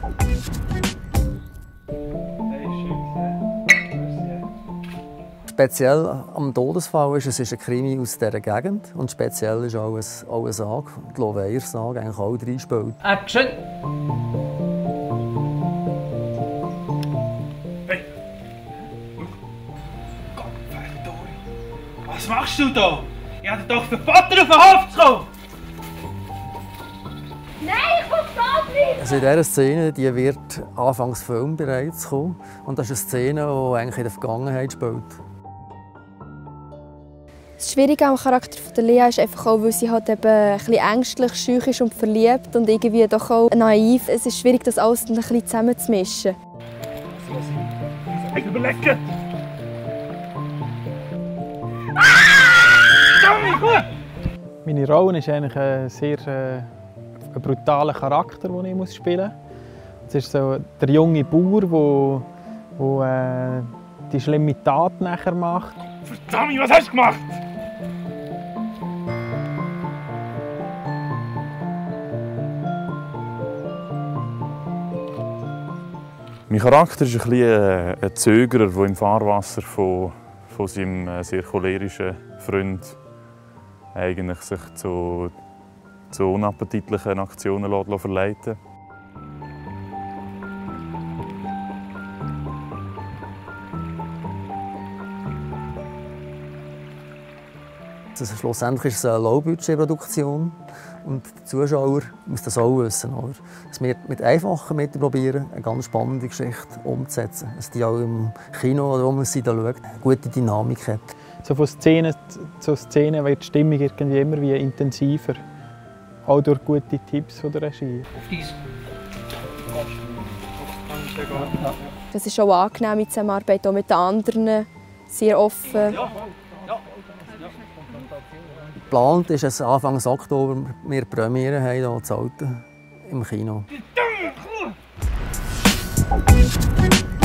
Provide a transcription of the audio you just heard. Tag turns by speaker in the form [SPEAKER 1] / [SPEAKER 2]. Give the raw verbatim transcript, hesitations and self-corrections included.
[SPEAKER 1] Speziell am Todesfall ist, es ist ein Krimi aus dieser Gegend. Und speziell ist auch ein, auch eine Sage, die Loveier-Sage, eigentlich auch reinspielt.
[SPEAKER 2] Action!
[SPEAKER 3] Hey! Gott, verdammt! Was machst du da? Ich hatte doch verboten, auf den Hof zu kommen!
[SPEAKER 4] Nein, ich will da bleiben!
[SPEAKER 1] Also in dieser Szene die wird anfangs Film bereits kommen. Und das ist eine Szene, die eigentlich in der Vergangenheit spielt.
[SPEAKER 5] Das Schwierige am Charakter von Lea ist einfach auch, weil sie halt eben ein bisschen ängstlich, scheu ist und verliebt und irgendwie doch auch naiv. Es ist schwierig, das alles ein bisschen zusammenzumischen.
[SPEAKER 3] Ich überlege!
[SPEAKER 6] Meine Rolle ist eigentlich ein sehr äh, ein brutaler Charakter, den ich muss spielen muss. Es ist so der junge Bauer, der, der äh, die schlimme Tat nachher macht.
[SPEAKER 3] Verdammt, was hast du gemacht?
[SPEAKER 7] Mein Charakter ist ein, bisschen ein Zögerer, der im Fahrwasser von, von seinem sehr cholerischen Freund eigentlich sich zu, zu unappetitlichen Aktionen verleiten lässt.
[SPEAKER 1] Also schlussendlich ist es eine Low-Budget-Produktion und der Zuschauer muss das auch wissen. Oder? Dass wir mit einfachen Mitteln probieren, eine ganz spannende Geschichte umzusetzen. Dass die auch im Kino oder wo man sie da schaut, eine gute Dynamik hat.
[SPEAKER 6] So von Szene zu Szene wird die Stimmung irgendwie immer wie intensiver. Auch durch gute Tipps von der Regie.
[SPEAKER 3] Auf dies.
[SPEAKER 5] Das ist auch angenehm in Zusammenarbeit auch mit den anderen, sehr offen.
[SPEAKER 1] Geplant ist es Anfang Oktober, wir Premiere haben hier zu Alten im Kino.